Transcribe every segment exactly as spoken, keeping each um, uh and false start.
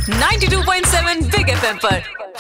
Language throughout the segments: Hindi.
Ninety two point seven big FM पर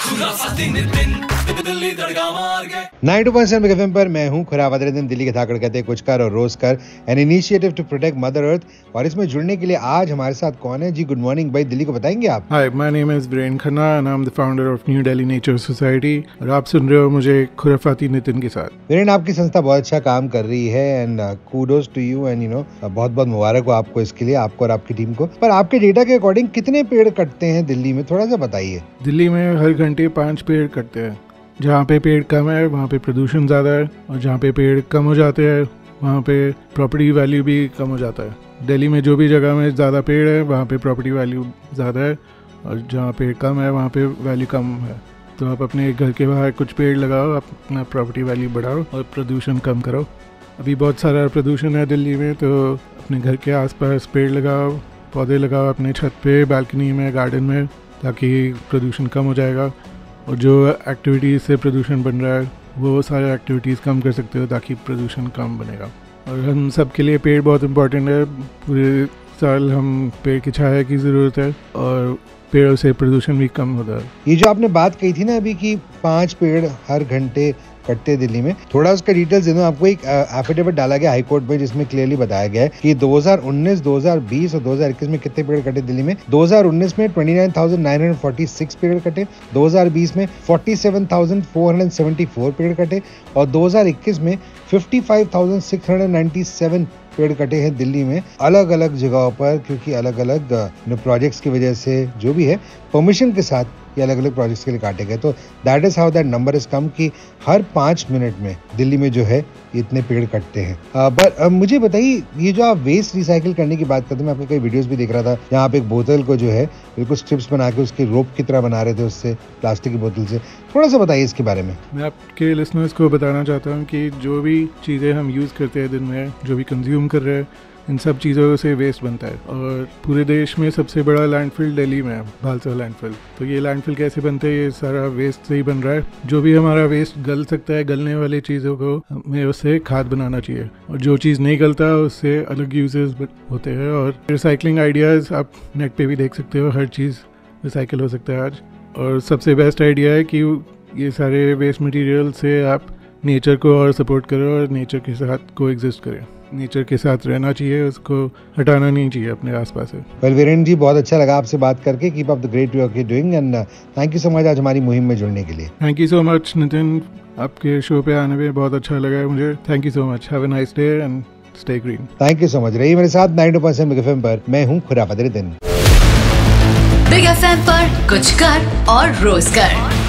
ninety two point seven big FM पर मैं हूं खुराफात दिन दिल्ली के धाकड़ कहते हैं कुछ कर और रोज कर an initiative to protect mother earth. और इसमें जुड़ने के लिए आज हमारे साथ कौन है जी? गुड मॉर्निंग भाई, दिल्ली को बताएंगे आप? Hi, my name is Viren Khanna and I am the founder of new Delhi nature society और आप सुन रहे हो मुझे खुराफाती नितिन के साथ। वीरेन, आपकी संस्था बहुत अच्छा काम कर रही है and kudos to you and you know बहुत बहुत मुबारक हो आपको इसके लिए, आपको और आपकी टीम को। पर आपके डेटा के अकॉर्डिंग कितने पेड़ कटते हैं दिल्ली में, थोड़ा सा बताइए। दिल्ली में हर घंटे पाँच पेड़ कटते हैं। जहाँ पे पेड़ कम है वहाँ पे प्रदूषण ज़्यादा है और जहाँ पे पेड़ कम हो जाते हैं वहाँ पे प्रॉपर्टी वैल्यू भी कम हो जाता है। दिल्ली में जो भी जगह में ज़्यादा पेड़ है वहाँ पे प्रॉपर्टी वैल्यू ज़्यादा है और जहाँ पेड़ कम है वहाँ पे वैल्यू कम है। तो आप अपने घर के बाहर कुछ पेड़ लगाओ, अपना प्रॉपर्टी वैल्यू बढ़ाओ और प्रदूषण कम करो। अभी बहुत सारा प्रदूषण है दिल्ली में, तो अपने घर के आसपास पेड़ लगाओ, पौधे लगाओ अपने छत पे, बालकनी में, गार्डन में, ताकि प्रदूषण कम हो जाएगा। और जो एक्टिविटीज़ से प्रदूषण बन रहा है वो सारे एक्टिविटीज़ कम कर सकते हो ताकि प्रदूषण कम बनेगा। और हम सब के लिए पेड़ बहुत इम्पोर्टेंट है। पूरे साल हम पेड़ की छाया की ज़रूरत है और पेड़ों से प्रदूषण भी कम होता है। ये जो आपने बात कही थी ना अभी कि पांच पेड़ हर घंटे कटते दिल्ली में, थोड़ा उसका डिटेल्स दे दो। आपको एक एफिडेविट डाला गया हाई कोर्ट में जिसमें क्लियरली बताया गया है कि दो हज़ार उन्नीस, दो हज़ार बीस और दो हज़ार इक्कीस में कितने पेड़ कटे दिल्ली में। दो हज़ार उन्नीस में उनतीस हज़ार नौ सौ छियालीस पेड़ कटे, दो हज़ार बीस में सैंतालीस हज़ार चार सौ चौहत्तर पेड़ कटे और दो हज़ार इक्कीस में पचपन हज़ार छह सौ सत्तानवे पेड़ कटे हैं दिल्ली में अलग अलग जगहों पर, क्योंकि अलग अलग प्रोजेक्ट्स की वजह से जो भी है परमिशन के साथ ये अलग अलग प्रोजेक्ट्स के लिए काटे गए। तो that is how that number is come कि हर पाँच मिनट में दिल्ली में जो है इतने पेड़ कटते हैं। बट uh, uh, मुझे बताइए, ये जो आप वेस्ट रिसाइकिल करने की बात करते हैं, मैं आपके कई वीडियोस भी देख रहा था जहाँ आप एक बोतल को जो है बिल्कुल स्ट्रिप्स बना के उसकी रोप की तरह बना रहे थे उससे, प्लास्टिक की बोतल से। थोड़ा सा बताइए इसके बारे में। मैं आपके लिसनर्स को बताना चाहता हूँ कि जो भी चीज़ें हम यूज़ करते हैं दिन में, जो भी कंज्यूम कर रहे हैं, इन सब चीज़ों से वेस्ट बनता है। और पूरे देश में सबसे बड़ा लैंडफिल दिल्ली में है, भालसा लैंडफिल। तो ये लैंडफिल कैसे बनते हैं? ये सारा वेस्ट से ही बन रहा है। जो भी हमारा वेस्ट गल सकता है, गलने वाली चीज़ों को हमें उससे खाद बनाना चाहिए। और जो चीज़ नहीं गलता उससे अलग यूजेस होते हैं। और रिसाइकलिंग आइडियाज़ आप नेट पे भी देख सकते हो, हर चीज़ रिसाइकिल हो सकता है आज। और सबसे बेस्ट आइडिया है कि ये सारे वेस्ट मटेरियल से आप नेचर को और सपोर्ट करो और नेचर के साथ को एग्जिस्ट करें। नेचर के साथ रहना चाहिए, उसको हटाना नहीं चाहिए अपने आसपास से। वेल वीरेन जी, बहुत अच्छा लगा आपसे बात करके। Keep up the great work you doing and thank you so much आज हमारी मुहिम में जुड़ने के लिए। Thank you so much Nitin, आपके शो पे आने में बहुत अच्छा लगा है मुझे। Thank you so much, have a nice day and stay green. Thank you so much. रही मेरे साथ ninety two point seven big FM पर, मैं हूँ खुराफात दिन। बिग एफएम पर कुछ कर और रोज कर।